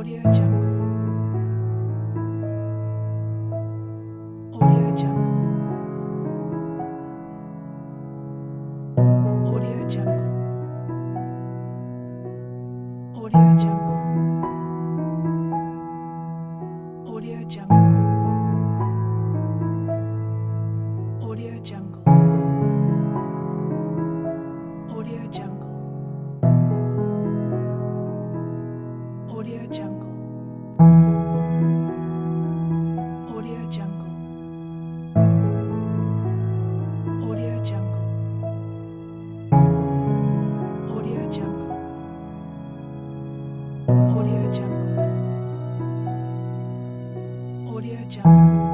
Audio Jungle. Audio Jungle. Audio Jungle. Audio Jungle. Audio Jungle. Audio Jungle. Audio Jungle. Audio Jungle. Audio Jungle. Audio Jungle. Audio Jungle. Audio Jungle. Audio Jungle.